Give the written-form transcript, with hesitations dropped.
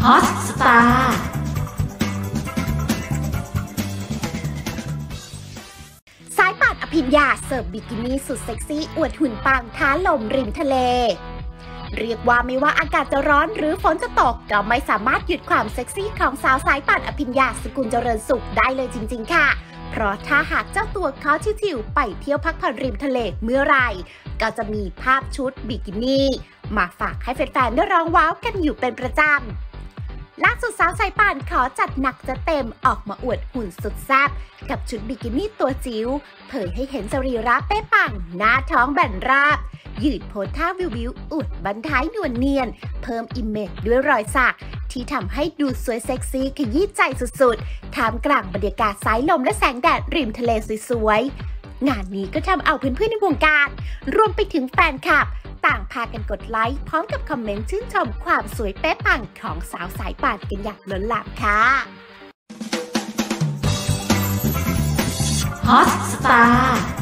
ฮอตสตาร์สายป่านอภิญญาเสิร์ฟบิกินี่สุดเซ็กซี่อวดหุ่นปังท้าลมริมทะเลเรียกว่าไม่ว่าอากาศจะร้อนหรือฝนจะตกก็ไม่สามารถหยุดความเซ็กซี่ของสาวสายป่านอภิญญาสกุลเจริญสุขได้เลยจริงๆค่ะเพราะถ้าหากเจ้าตัวเขาชิวๆไปเที่ยวพักผ่อนริมทะเลเมื่อไหร่ก็จะมีภาพชุดบิกินี่มาฝากให้แฟนๆได้ร้องว้าวกันอยู่เป็นประจำล่าสุดสาวสายป่านขอจัดหนักจัดเต็มออกมาอวดหุ่นสุดแซ่บกับชุดบิกินี่ตัวจิ๋วเผยให้เห็นสรีระเป๊ะปังหน้าท้องแบนราบยืดโพสท่าวิวๆอุดบั้นท้ายนวลเนียนเพิ่มอิมเมจด้วยรอยสักที่ทำให้ดูสวยเซ็กซี่ขยี้ใจสุดๆท่ามกลางบรรยากาศสายลมและแสงแดดริมทะเลสวยๆงานนี้ก็ทำเอาเพื่อนๆในวงการรวมไปถึงแฟนคลับต่างพากันกดไลค์พร้อมกับคอมเมนต์ชื่นชมความสวยเป๊ะปังของสาวสายป่านกันอย่างล้นหลามค่ะฮอตสตาร์